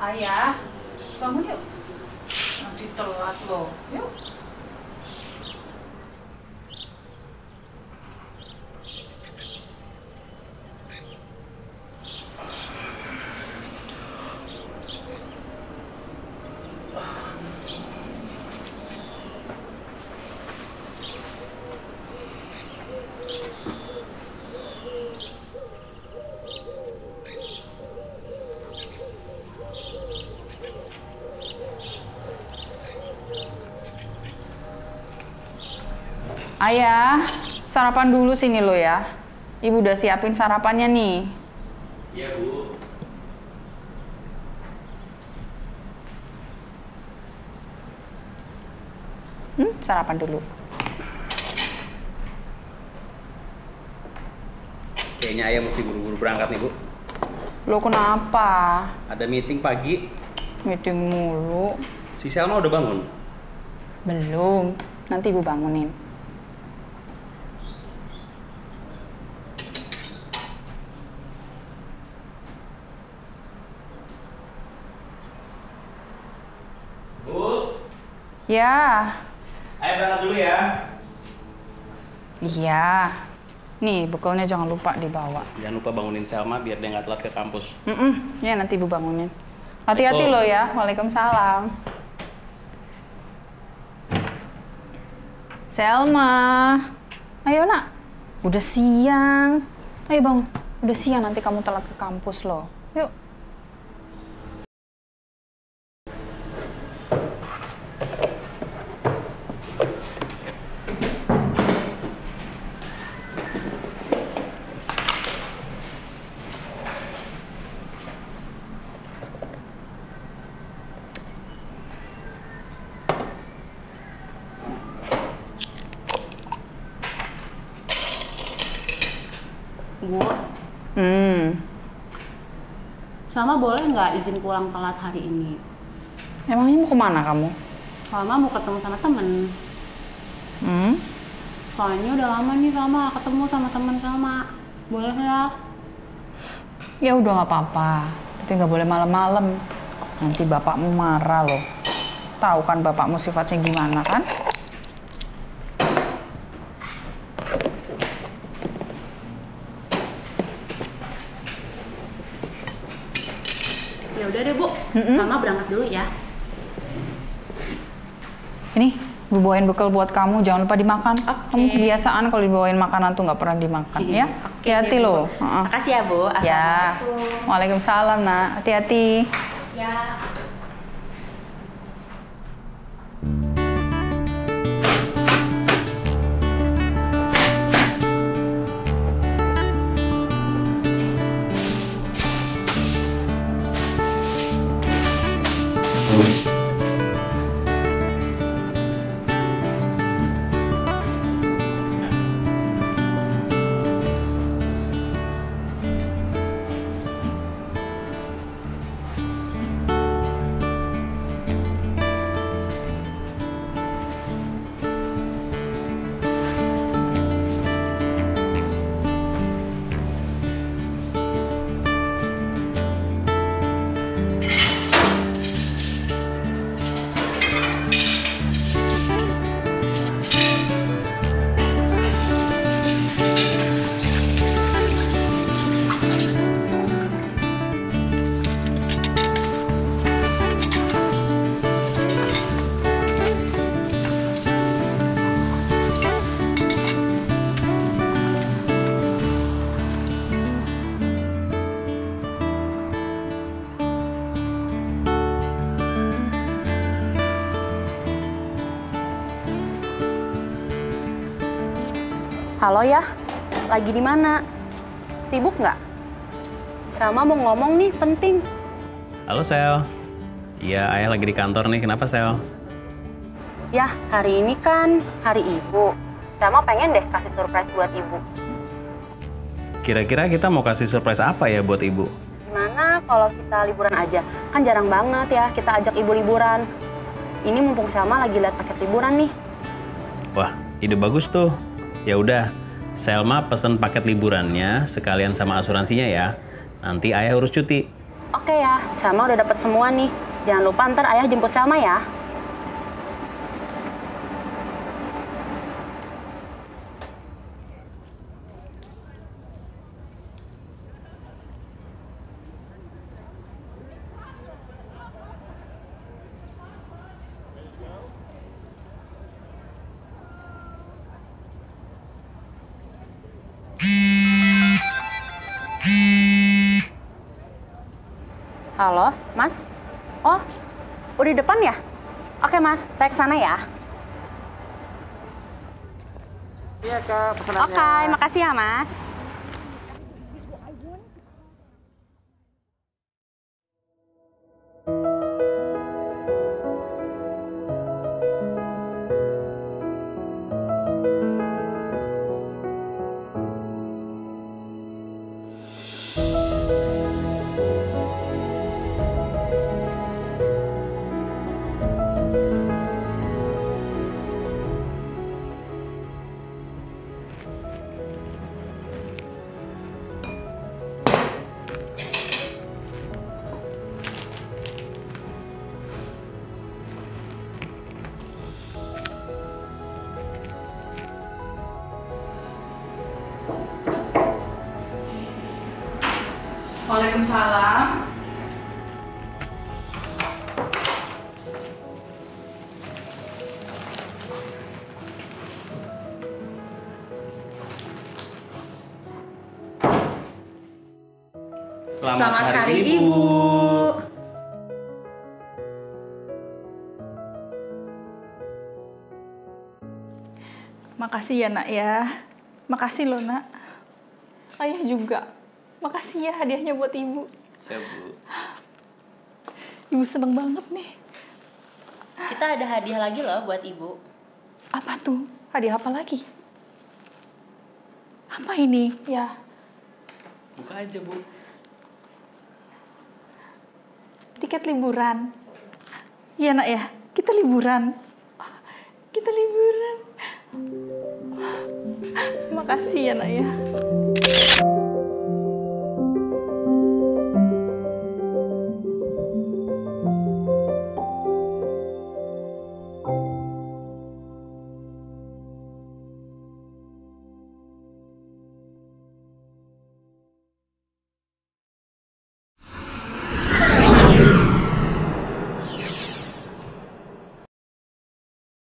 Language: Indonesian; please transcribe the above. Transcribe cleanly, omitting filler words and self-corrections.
Ayah, bangun yuk. Nanti telat loh. Yuk. Ayah, sarapan dulu sini lo ya. Ibu udah siapin sarapannya nih. Iya, Bu. Sarapan dulu. Kayaknya Ayah mesti buru-buru berangkat nih, Bu. Lo kenapa? Ada meeting pagi. Meeting mulu. Si Selma udah bangun? Belum. Nanti ibu bangunin. Bu, Ya. Ayah berangkat dulu ya. Iya. Nih, bekalnya jangan lupa dibawa. Jangan lupa bangunin Selma biar dia nggak telat ke kampus. Ya, nanti ibu bangunin. Hati-hati lo ya. Waalaikumsalam. Selma. Ayo, nak. Udah siang. Ayo, Bang. Udah siang, nanti kamu telat ke kampus loh. Yuk. Bu, Salma boleh nggak izin pulang telat hari ini? Emangnya mau kemana kamu? Salma mau ketemu sama temen. Soalnya udah lama nih Salma ketemu sama temen Salma. Boleh ya? Ya udah nggak apa-apa. Tapi nggak boleh malam-malam. Nanti bapakmu marah loh. Tahu kan bapakmu sifatnya gimana kan? Ya udah deh Bu, Salma berangkat dulu ya. Ini, ibu bawain bekal buat kamu, jangan lupa dimakan. Oke. Kamu kebiasaan kalau dibawain makanan tuh nggak pernah dimakan, ya? Oke Hati-hati deh, Bu. loh. Makasih ya Bu. Ya. Assalamualaikum. Waalaikumsalam, nak. Hati-hati. Ya. Halo ya, lagi di mana? Sibuk nggak? Salma mau ngomong nih, penting. Halo, Sel. Iya, Ayah lagi di kantor nih. Kenapa, Sel? Ya, hari ini kan hari ibu. Salma pengen deh kasih surprise buat ibu. Kira-kira kita mau kasih surprise apa ya buat ibu? Gimana kalau kita liburan aja? Kan jarang banget ya kita ajak ibu liburan. Ini mumpung Salma lagi lihat paket liburan nih. Wah, ide bagus tuh. Ya udah, Selma pesen paket liburannya sekalian sama asuransinya ya. Nanti Ayah urus cuti. Oke ya, Selma udah dapat semua nih. Jangan lupa ntar ayah jemput Selma ya. Halo, Mas? Oh, udah di depan ya? Oke, Mas. Saya ke sana ya. Iya, Kak, pesanannya. Oke, makasih ya, Mas. Waalaikumsalam. Selamat hari Ibu. Makasih ya nak ya. Makasih loh nak. Ayah juga. Makasih ya hadiahnya buat ibu. Ya, Bu. Ibu seneng banget nih. Kita ada hadiah lagi loh buat Ibu. Apa tuh? Hadiah apa lagi? Apa ini? Ya, Buka aja, Bu. tiket liburan. Iya nak ya, kita liburan. Kita liburan. Makasih ya nak ya.